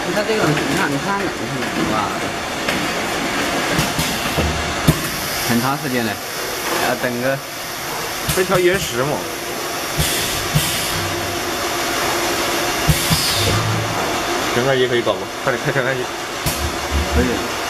你看这个，你看，哇，很长时间了，要等个。 这条岩石嘛。旋转机可以搞吗？快点开旋转机。 可以。